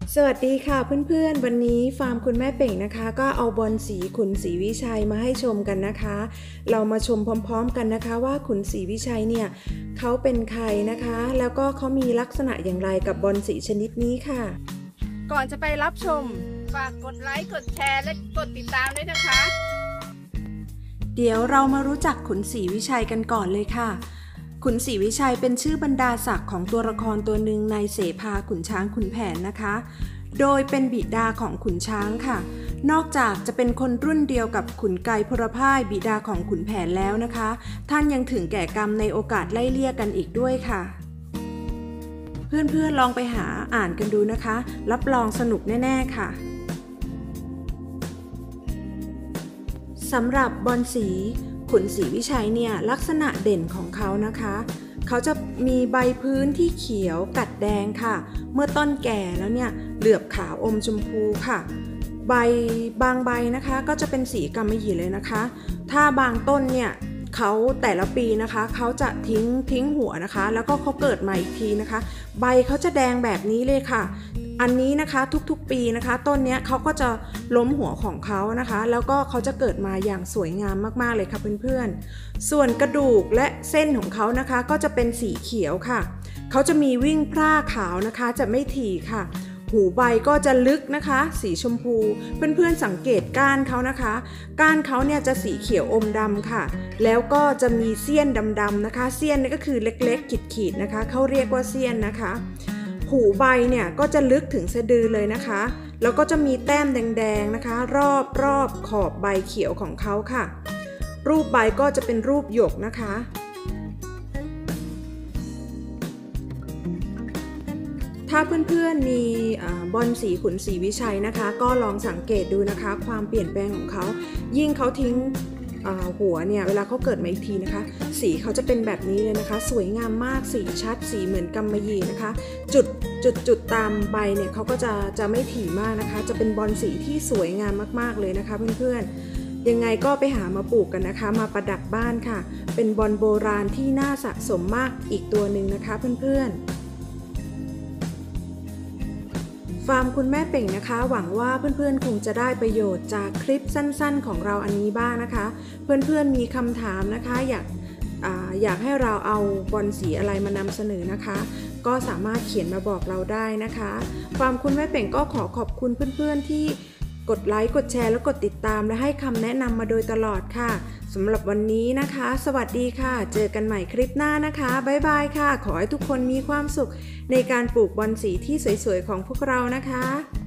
สวัสดีค่ะเพื่อนๆวันนี้ฟาร์มคุณแม่เป่งนะคะก็เอาบอลสีขุนศรีวิชัยมาให้ชมกันนะคะเรามาชมพร้อมๆกันนะคะว่าขุนศรีวิชัยเนี่ยเขาเป็นใครนะคะแล้วก็เขามีลักษณะอย่างไรกับบอลสีชนิดนี้ค่ะก่อนจะไปรับชมฝากกดไลค์กดแชร์และกดติดตามด้วยนะคะเดี๋ยวเรามารู้จักขุนศรีวิชัยกันก่อนเลยค่ะขุนศรีวิชัยเป็นชื่อบรรดาศักดิ์ของตัวละครตัวหนึ่งในเสภาขุนช้างขุนแผนนะคะโดยเป็นบิดาของขุนช้างค่ะนอกจากจะเป็นคนรุ่นเดียวกับขุนไกรพลพ่ายบิดาของขุนแผนแล้วนะคะท่านยังถึงแก่กรรมในโอกาสไล่เลี่ยกันอีกด้วยค่ะเพื่อนๆลองไปหาอ่านกันดูนะคะรับรองสนุกแน่ๆค่ะสำหรับบอลสีขุนศรีวิชัยเนี่ยลักษณะเด่นของเขานะคะเขาจะมีใบพื้นที่เขียวกัดแดงค่ะเมื่อต้นแก่แล้วเนี่ยเหลือบขาวอมชมพูค่ะใบบางใบนะคะก็จะเป็นสีกำมะหยี่เลยนะคะถ้าบางต้นเนี่ยเขาแต่ละปีนะคะเขาจะทิ้งหัวนะคะแล้วก็เขาเกิดมาอีกทีนะคะใบเขาจะแดงแบบนี้เลยค่ะอันนี้นะคะทุกๆปีนะคะต้นนี้เขาก็จะล้มหัวของเขานะคะแล้วก็เขาจะเกิดมาอย่างสวยงามมากๆเลยค่ะเพื่อนๆส่วนกระดูกและเส้นของเขานะคะก็จะเป็นสีเขียวค่ะเขาจะมีวิ่งพร่าขาวนะคะจะไม่ถี่ค่ะหูใบก็จะลึกนะคะสีชมพูเพื่อนๆสังเกตก้านเขานะคะก้านเขาเนี่ยจะสีเขียวอมดำค่ะแล้วก็จะมีเสี้ยนดำๆนะคะเสี้ยนนี่ก็คือเล็กๆขีดๆนะคะเขาเรียกว่าเสี้ยนนะคะหูใบเนี่ยก็จะลึกถึงสะดือเลยนะคะแล้วก็จะมีแต้มแดงๆนะคะรอบขอบใบเขียวของเขาค่ะรูปใบก็จะเป็นรูปหยกนะคะถ้าเพื่อนๆมีบอลสีขุนศรีวิชัยนะคะก็ลองสังเกตดูนะคะความเปลี่ยนแปลงของเขายิ่งเขาทิ้งหัวเนี่ยเวลาเขาเกิดมาอีกทีนะคะสีเขาจะเป็นแบบนี้เลยนะคะสวยงามมากสีชัดสีเหมือนกำมะหยี่นะคะจุดตามใบเนี่ยเขาก็จะไม่ถี่มากนะคะจะเป็นบอลสีที่สวยงามมากๆเลยนะคะเพื่อนๆยังไงก็ไปหามาปลูกกันนะคะมาประดับบ้านค่ะเป็นบอลโบราณที่น่าสะสมมากอีกตัวหนึ่งนะคะเพื่อนๆฟาร์มคุณแม่เป่งนะคะหวังว่าเพื่อนๆคงจะได้ประโยชน์จากคลิปสั้นๆของเราอันนี้บ้างนะคะเพื่อนๆมีคำถามนะคะอยากให้เราเอาบอลสีอะไรมานำเสนอนะคะก็สามารถเขียนมาบอกเราได้นะคะฟาร์มคุณแม่เป่งก็ขอบคุณเพื่อนๆที่กดไลค์กดแชร์และกดติดตามและให้คำแนะนำมาโดยตลอดค่ะสำหรับวันนี้นะคะสวัสดีค่ะเจอกันใหม่คลิปหน้านะคะบ๊ายบายค่ะขอให้ทุกคนมีความสุขในการปลูกบอลสีที่สวยๆของพวกเรานะคะ